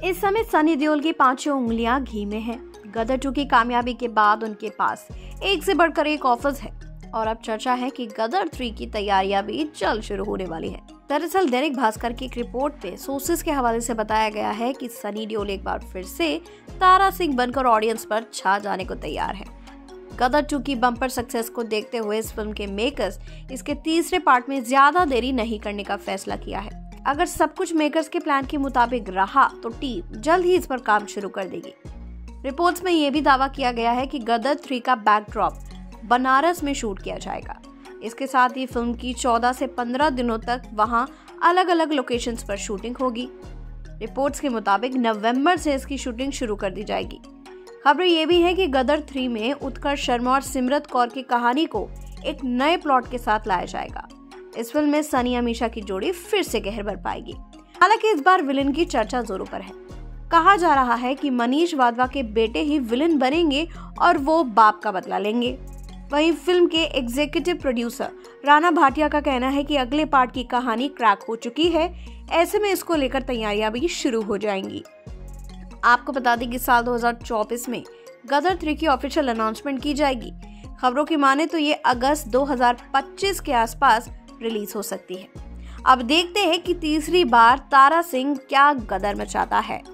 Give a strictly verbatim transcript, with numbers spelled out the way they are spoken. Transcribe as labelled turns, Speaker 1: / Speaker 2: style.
Speaker 1: इस समय सनी देओल की पांचों उंगलियां घी में हैं। गदर टू की कामयाबी के बाद उनके पास एक से बढ़कर एक ऑफर्स है और अब चर्चा है कि गदर थ्री की तैयारियां भी जल्द शुरू होने वाली है। दरअसल दैनिक भास्कर की एक रिपोर्ट पे सोर्सेज के हवाले से बताया गया है कि सनी देओल एक बार फिर से तारा सिंह बनकर ऑडियंस पर छा जाने को तैयार है। गदर टू की बम्पर सक्सेस को देखते हुए इस फिल्म के मेकर्स इसके तीसरे पार्ट में ज्यादा देरी नहीं करने का फैसला किया है। अगर सब कुछ मेकर्स के प्लान के मुताबिक रहा तो टीम जल्द ही इस पर काम शुरू कर देगी। रिपोर्ट्स में यह भी दावा किया गया है कि गदर थ्री का बैकड्रॉप बनारस में शूट किया जाएगा। इसके साथ ही फिल्म की चौदह से पंद्रह दिनों तक वहां अलग अलग लोकेशंस पर शूटिंग होगी। रिपोर्ट्स के मुताबिक नवंबर से इसकी शूटिंग शुरू कर दी जाएगी। खबर ये भी है कि गदर थ्री में उत्कर्ष शर्मा और सिमरत कौर की कहानी को एक नए प्लॉट के साथ लाया जाएगा। इस फिल्म में सनी अमीषा की जोड़ी फिर से कहर बर पाएगी। हालांकि इस बार विलेन की चर्चा जोरों पर है। कहा जा रहा है कि मनीष वाधवा के बेटे ही विलेन बनेंगे और वो बाप का बदला लेंगे। वहीं फिल्म के एग्जीक्यूटिव प्रोड्यूसर राणा भाटिया का कहना है कि अगले पार्ट की कहानी क्रैक हो चुकी है। ऐसे में इसको लेकर तैयारियां भी शुरू हो जाएंगी। आपको बता दें कि साल दो हज़ार चौबीस में गदर थ्री की ऑफिशियल अनाउंसमेंट की जाएगी। खबरों की माने तो ये अगस्त दो हज़ार पच्चीस के आसपास रिलीज हो सकती है। अब देखते हैं कि तीसरी बार तारा सिंह क्या गदर मचाता है।